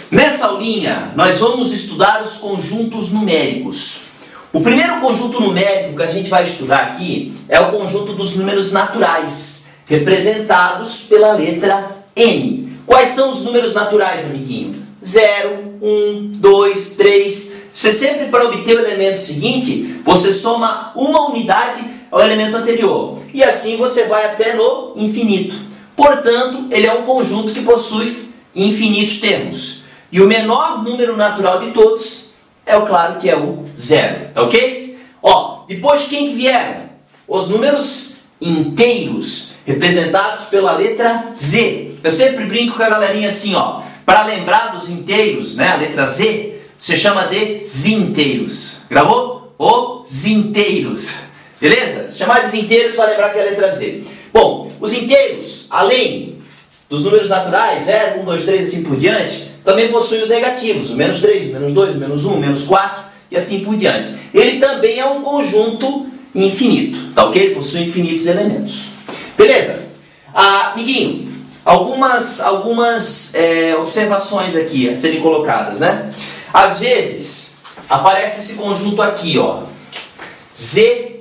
Nessa aulinha, nós vamos estudar os conjuntos numéricos. O primeiro conjunto numérico que a gente vai estudar aqui é o conjunto dos números naturais, representados pela letra N. Quais são os números naturais, amiguinho? 0, 1, 2, 3. Você sempre, para obter o elemento seguinte, você soma uma unidade ao elemento anterior. E assim você vai até no infinito. Portanto, ele é um conjunto que possui infinitos termos. E o menor número natural de todos é, claro, que é o 0. Tá ok? Ó, depois quem que vieram? Os números inteiros, representados pela letra Z. Eu sempre brinco com a galerinha assim, ó. Para lembrar dos inteiros, né, a letra Z, você chama de zinteiros. Gravou? Os inteiros. Beleza? Se chamar de zinteiros para lembrar que é a letra Z. Bom, os inteiros, além dos números naturais, 0, 1, 2, 3 e assim por diante, também possuem os negativos, o menos 3, o menos 2, o menos 1, o menos 4 e assim por diante. Ele também é um conjunto infinito, tá ok? Ele possui infinitos elementos. Beleza? Amiguinho, algumas observações aqui a serem colocadas, né? Às vezes, aparece esse conjunto aqui, ó. Z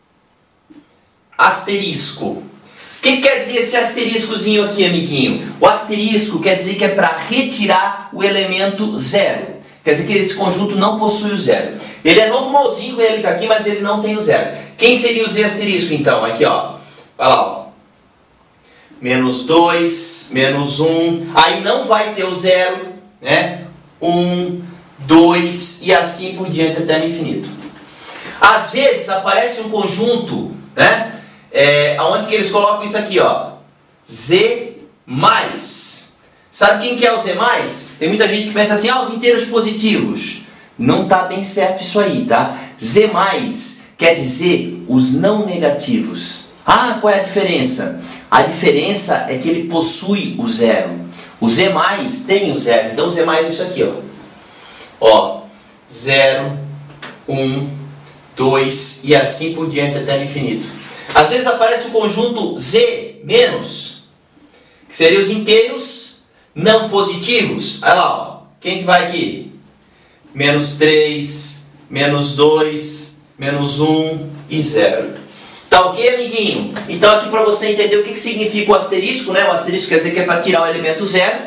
asterisco. O que quer dizer esse asteriscozinho aqui, amiguinho? O asterisco quer dizer que é para retirar o elemento 0. Quer dizer que esse conjunto não possui o 0. Ele é normalzinho, ele está aqui, mas ele não tem o 0. Quem seria o Z asterisco, então? Aqui, ó. Olha lá, ó. Menos 2, menos 1. Aí não vai ter o 0, né? 1, 2 e assim por diante até no infinito. Às vezes aparece um conjunto, né? Onde que eles colocam isso aqui, ó, Z mais. Sabe quem que é o Z mais? Tem muita gente que pensa assim, os inteiros positivos. Não está bem certo isso aí, tá? Z mais quer dizer os não negativos. Qual é a diferença? A diferença é que ele possui o 0. O Z mais tem o 0. Então o Z mais é isso aqui, ó. 0, 1, 2 e assim por diante até no infinito. Às vezes aparece o conjunto Z menos, que seriam os inteiros não positivos. Olha lá, ó. Quem que vai aqui? Menos 3, menos 2, menos 1 e 0. Tá ok, amiguinho? Então aqui para você entender o que significa o asterisco, né? O asterisco quer dizer que é para tirar o elemento 0.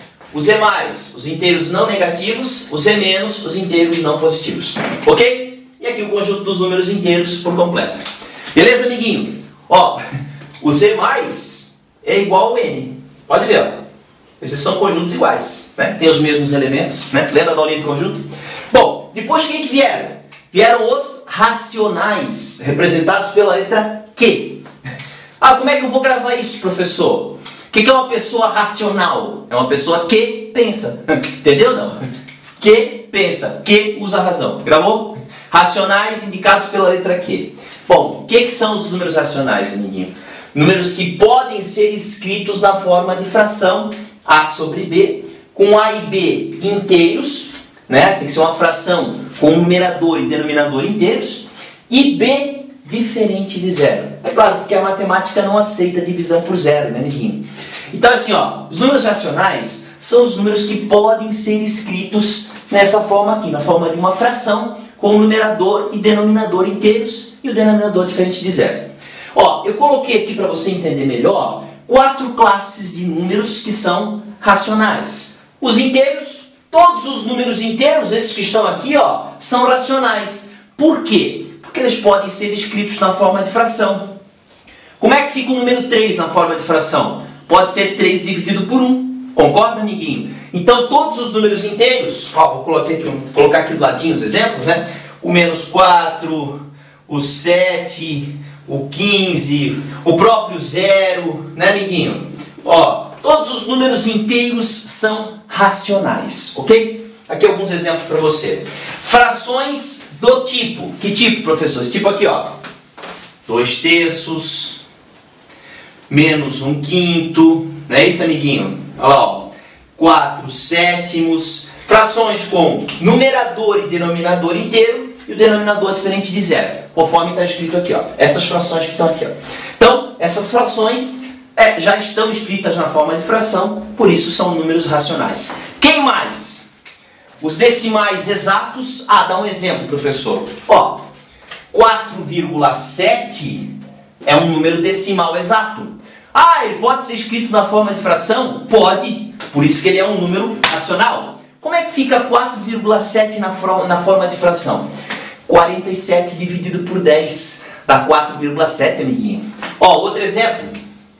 O Z mais, os inteiros não negativos. O Z menos, os inteiros não positivos. Ok? E aqui o conjunto dos números inteiros por completo. Beleza, amiguinho? Ó, o Z mais é igual ao N. Pode ver, ó. Esses são conjuntos iguais, né? Tem os mesmos elementos, né? Lembra da aulinha de conjunto? Bom, depois quem que vieram? Vieram os racionais, representados pela letra Q. Como é que eu vou gravar isso, professor? O que é uma pessoa racional? É uma pessoa que pensa. Entendeu, não? Que pensa, que usa a razão. Gravou? Racionais indicados pela letra Q. Bom, o que são os números racionais, amiguinho? Números que podem ser escritos na forma de fração A sobre B, com A e B inteiros, né? Tem que ser uma fração com numerador e denominador inteiros, e B diferente de 0. É claro, porque a matemática não aceita divisão por 0, né, amiguinho? Então, assim, ó, os números racionais são os números que podem ser escritos nessa forma aqui, na forma de uma fração, com o numerador e denominador inteiros e o denominador diferente de 0. Ó, eu coloquei aqui para você entender melhor 4 classes de números que são racionais. Os inteiros, todos os números inteiros, esses que estão aqui, ó, são racionais. Por quê? Porque eles podem ser escritos na forma de fração. Como é que fica o número 3 na forma de fração? Pode ser 3 dividido por 1. Concorda, amiguinho? Então, todos os números inteiros, vou colocar aqui do ladinho os exemplos, né? O menos 4, o 7, o 15, o próprio 0, né, amiguinho? Ó, todos os números inteiros são racionais, ok? Aqui alguns exemplos para você. Frações do tipo. Que tipo, professor? Esse tipo aqui, ó. 2/3, menos 1/5, não é isso, amiguinho? Olha lá, ó. 4/7, frações com numerador e denominador inteiro e o denominador diferente de 0, conforme está escrito aqui, ó. Essas frações que estão aqui, ó. Então, essas frações já estão escritas na forma de fração, por isso são números racionais. Quem mais? Os decimais exatos. Dá um exemplo, professor. 4,7 é um número decimal exato. Ele pode ser escrito na forma de fração? Pode. Por isso que ele é um número racional. Como é que fica 4,7 na forma de fração? 47 dividido por 10. Dá 4,7, amiguinho. Outro exemplo.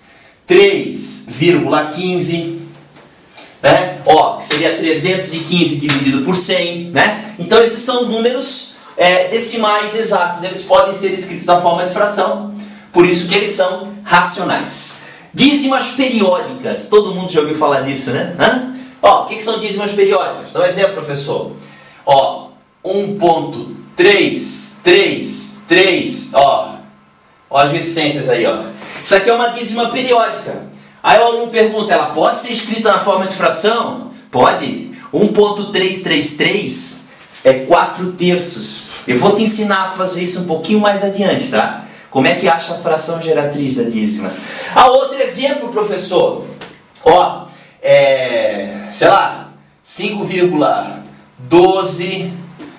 3,15. Né? Que seria 315 dividido por 100. Né? Então esses são números decimais exatos. Eles podem ser escritos na forma de fração. Por isso que eles são racionais. Dízimas periódicas. Todo mundo já ouviu falar disso, né? O que são dízimas periódicas? Dá um exemplo, professor. 1,333. As reticências aí. Isso aqui é uma dízima periódica. Aí o aluno pergunta, ela pode ser escrita na forma de fração? Pode. 1,333 é 4/3. Eu vou te ensinar a fazer isso um pouquinho mais adiante, tá? Como é que acha a fração geratriz da dízima? Outro exemplo, professor. Sei lá, 5,12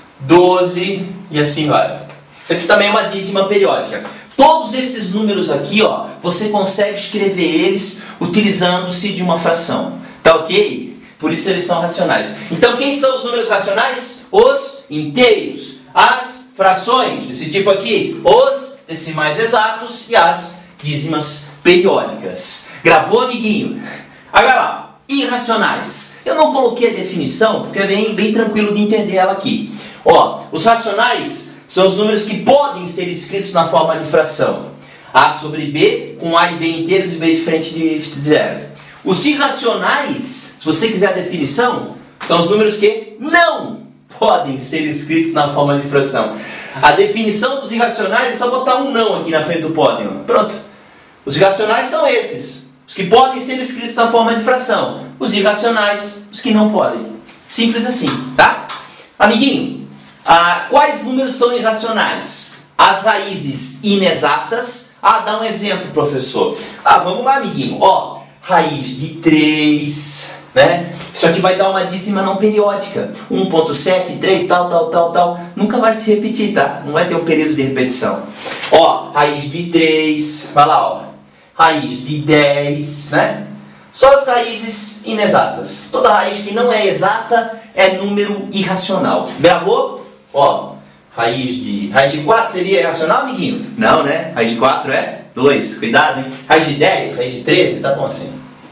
e assim vai. Isso aqui também é uma dízima periódica. Todos esses números aqui, você consegue escrever eles utilizando-se de uma fração. Tá ok? Por isso eles são racionais. Então quem são os números racionais? Os inteiros. As frações desse tipo aqui, os decimais exatos e as dízimas periódicas. Gravou, amiguinho? Agora lá, irracionais. Eu não coloquei a definição porque é bem tranquilo de entender ela aqui. Os racionais são os números que podem ser escritos na forma de fração. A sobre B, com A e B inteiros e B diferente de zero. Os irracionais, se você quiser a definição, são os números que não podem ser escritos na forma de fração. A definição dos irracionais é só botar um não aqui na frente do pódio. Pronto. Os irracionais são esses. Os que podem ser escritos na forma de fração. Os irracionais, os que não podem. Simples assim, tá? Amiguinho, quais números são irracionais? As raízes inexatas. Dá um exemplo, professor. Vamos lá, amiguinho. Raiz de 3, né? Isso aqui vai dar uma dízima não periódica. 1,7, 3, tal. Nunca vai se repetir, tá? Não vai ter um período de repetição. Raiz de 3, vai lá, raiz de 10, né? Só as raízes inexatas. Toda raiz que não é exata é número irracional. Gravou? Raiz de 4 seria irracional, amiguinho? Não, né? Raiz de 4 é 2. Cuidado, hein? Raiz de 10, raiz de 13, tá bom assim.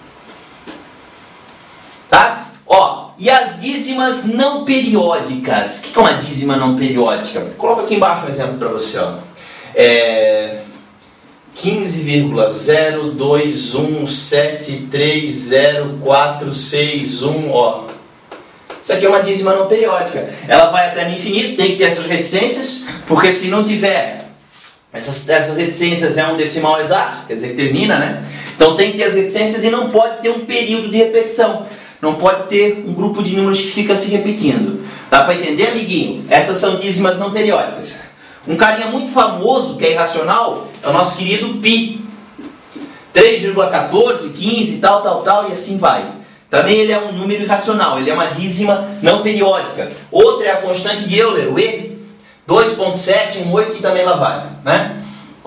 Tá? E as dízimas não periódicas. O que é uma dízima não periódica? Coloca aqui embaixo um exemplo para você. 15,0217304661. Isso aqui é uma dízima não periódica. Ela vai até no infinito, tem que ter essas reticências, porque se não tiver essas reticências é um decimal exato, quer dizer que termina, né? Então tem que ter as reticências e não pode ter um período de repetição. Não pode ter um grupo de números que fica se repetindo. Dá para entender, amiguinho? Essas são dízimas não periódicas. Um carinha muito famoso, que é irracional, é o nosso querido Pi. 3,14, 15, tal, e assim vai. Também ele é um número irracional, ele é uma dízima não periódica. Outra é a constante de Euler, o E. 2,718 e também lá vai, né?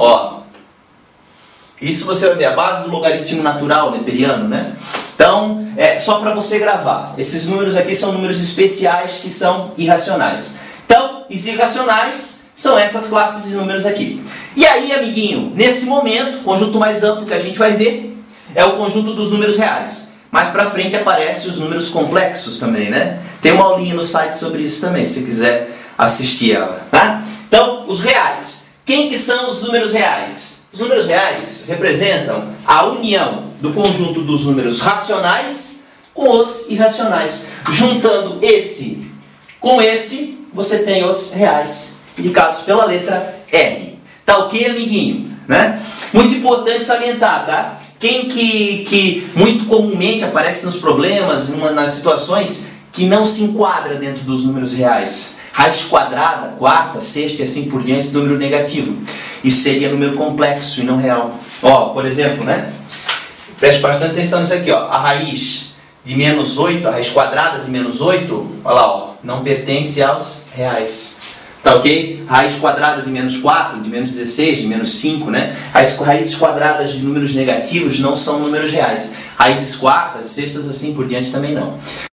Isso você vai ver, a base do logaritmo natural neperiano, né? Então, só para você gravar. Esses números aqui são números especiais que são irracionais. Então, os irracionais são essas classes de números aqui. E aí, amiguinho, nesse momento, o conjunto mais amplo que a gente vai ver é o conjunto dos números reais. Mais para frente aparecem os números complexos também, né? Tem uma aulinha no site sobre isso também, se você quiser assistir ela, tá? Então, os reais. Quem que são os números reais? Os números reais representam a união do conjunto dos números racionais com os irracionais. Juntando esse com esse, você tem os reais, indicados pela letra R. Tá ok, amiguinho? Né? Muito importante salientar, tá? Quem que muito comumente aparece nos problemas, nas situações que não se enquadra dentro dos números reais. Raiz quadrada, quarta, sexta e assim por diante, número negativo. Isso seria número complexo e não real. Por exemplo, né? Preste bastante atenção nisso aqui, A raiz de menos 8, a raiz quadrada de menos 8, olha lá, ó, não pertence aos reais. Tá ok? Raiz quadrada de menos 4, de menos 16, de menos 5, né? As raízes quadradas de números negativos não são números reais. Raízes quartas, sextas, assim por diante também não.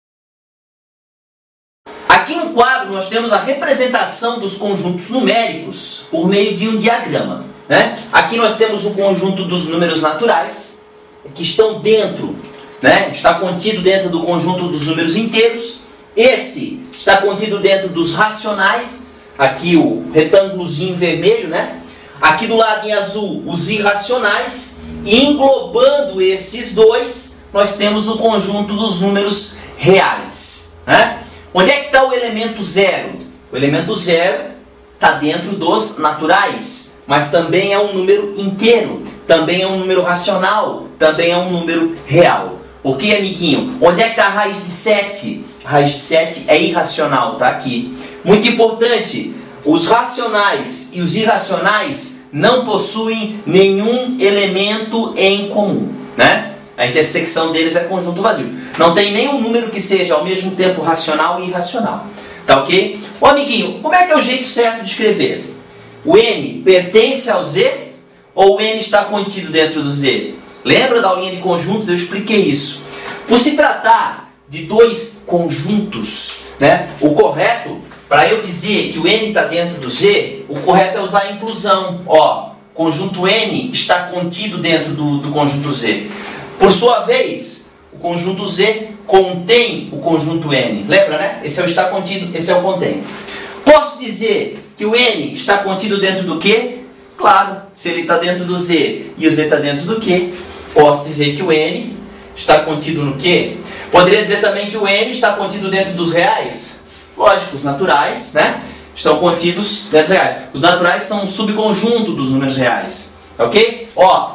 Aqui no quadro nós temos a representação dos conjuntos numéricos por meio de um diagrama, né? Aqui nós temos o conjunto dos números naturais, que estão dentro, né? Está contido dentro do conjunto dos números inteiros. Esse está contido dentro dos racionais. Aqui o retângulozinho vermelho, né? Aqui do lado em azul, os irracionais. E englobando esses dois, nós temos o conjunto dos números reais, né? Onde é que está o elemento zero? O elemento zero está dentro dos naturais, mas também é um número inteiro, também é um número racional, também é um número real. Ok, amiguinho? Onde é que está a raiz de 7? A raiz de 7 é irracional, tá aqui. Muito importante, os racionais e os irracionais não possuem nenhum elemento em comum, né? A intersecção deles é conjunto vazio. Não tem nenhum número que seja ao mesmo tempo racional e irracional. Tá ok? Ô amiguinho, como é que é o jeito certo de escrever? O n pertence ao z ou o n está contido dentro do z? Lembra da aulinha de conjuntos? Eu expliquei isso. Por se tratar de dois conjuntos, né? O correto, para eu dizer que o n está dentro do z, o correto é usar a inclusão. Ó, conjunto n está contido dentro do conjunto z. Por sua vez, o conjunto z contém o conjunto n. Lembra, né? Esse é o está contido, esse é o contém. Posso dizer que o n está contido dentro do quê? Claro, se ele está dentro do z e o z está dentro do quê? Posso dizer que o n está contido no quê? Poderia dizer também que o n está contido dentro dos reais? Lógico, os naturais, né? Estão contidos dentro dos reais. Os naturais são um subconjunto dos números reais. Ok? Ó,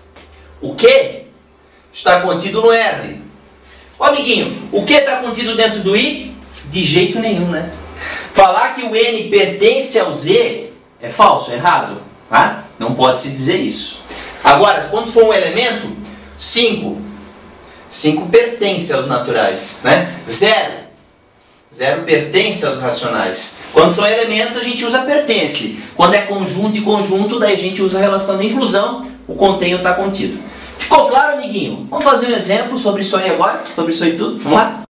o que está contido no R. Ó, amiguinho, o que está contido dentro do I? De jeito nenhum, né? Falar que o n pertence ao z é falso, é errado. Tá? Não pode se dizer isso. Agora, quando for um elemento, 5. 5 pertence aos naturais, né? 0. 0 pertence aos racionais. Quando são elementos, a gente usa pertence. Quando é conjunto e conjunto, daí a gente usa a relação de inclusão, o contém está contido. Ficou claro, amiguinho? Vamos fazer um exemplo sobre isso aí agora? Sobre isso aí tudo? Vamos lá?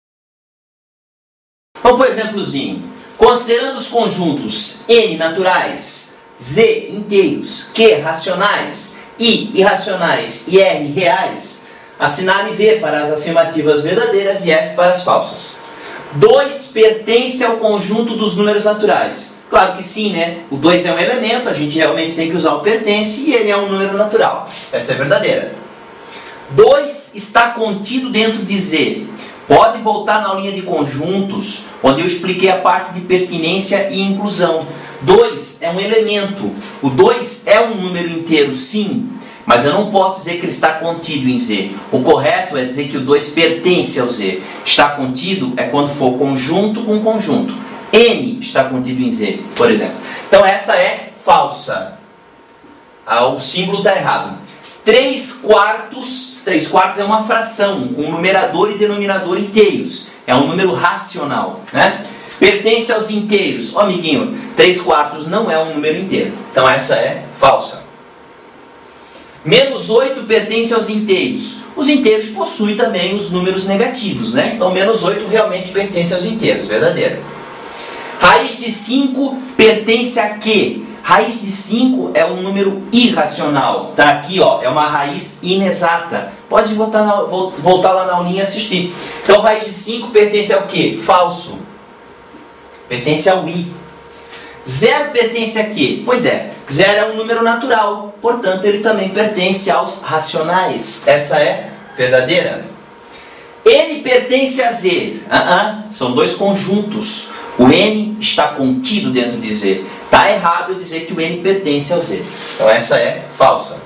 Vamos para o exemplozinho. Considerando os conjuntos n naturais, z inteiros, q racionais, i irracionais e r reais, assinale V para as afirmativas verdadeiras e F para as falsas. 2 pertence ao conjunto dos números naturais. Claro que sim, né? O 2 é um elemento, a gente realmente tem que usar o pertence e ele é um número natural. Essa é verdadeira. 2 está contido dentro de Z. Pode voltar na aulinha de conjuntos, onde eu expliquei a parte de pertinência e inclusão. 2 é um elemento. O 2 é um número inteiro, sim. Mas eu não posso dizer que ele está contido em Z. O correto é dizer que o 2 pertence ao Z. Está contido é quando for conjunto com conjunto. N está contido em Z, por exemplo. Então essa é falsa. O símbolo está errado. 3/4. 3/4 é uma fração, com numerador e denominador inteiros. É um número racional, né? Pertence aos inteiros. Ó, amiguinho, 3/4 não é um número inteiro. Então essa é falsa. Menos 8 pertence aos inteiros. Os inteiros possuem também os números negativos, né? Então menos 8 realmente pertence aos inteiros, verdadeiro. Raiz de 5 pertence a quê? Raiz de 5 é um número irracional. Tá aqui, ó, é uma raiz inexata. Pode voltar lá na aulinha e assistir. Então raiz de 5 pertence ao quê? Falso. Pertence ao i. 0 pertence a quê? Pois é, 0 é um número natural, portanto ele também pertence aos racionais. Essa é verdadeira. N pertence a Z. São dois conjuntos. O N está contido dentro de Z. Está errado eu dizer que o N pertence ao Z. Então essa é falsa.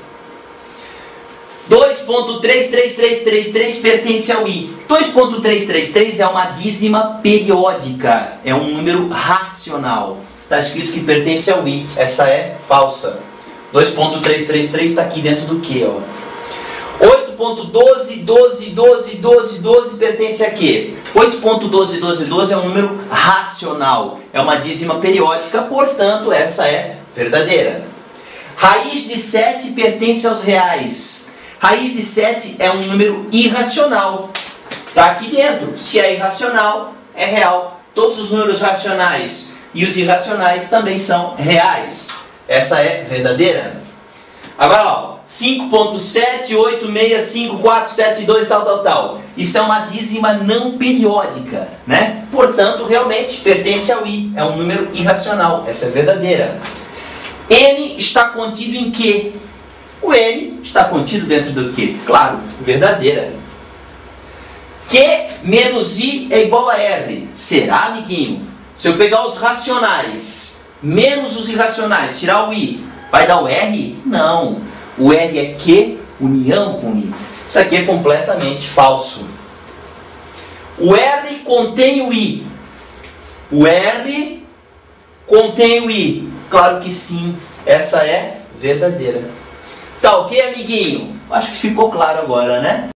2.33333 pertence ao I. 2.333 é uma dízima periódica. É um número racional. Está escrito que pertence ao I. Essa é falsa. 2.333 está aqui dentro do quê? 8 8.12 pertence a quê? 8.12 é um número racional, é uma dízima periódica, portanto essa é verdadeira. Raiz de 7 pertence aos reais. Raiz de 7 é um número irracional. Está aqui dentro. Se é irracional, é real. Todos os números racionais e os irracionais também são reais. Essa é verdadeira. Agora, ó, 5.7865472 tal. Isso é uma dízima não periódica, né? Portanto, realmente pertence ao i. É um número irracional. Essa é verdadeira. N está contido em quê? O N está contido dentro do quê? Claro, verdadeira. Q menos I é igual a R. Será, amiguinho? Se eu pegar os racionais menos os irracionais, tirar o I, vai dar o R? Não. O R é Q, união com I. Isso aqui é completamente falso. O R contém o I. O R contém o I. Claro que sim. Essa é verdadeira. Tá ok, amiguinho? Acho que ficou claro agora, né?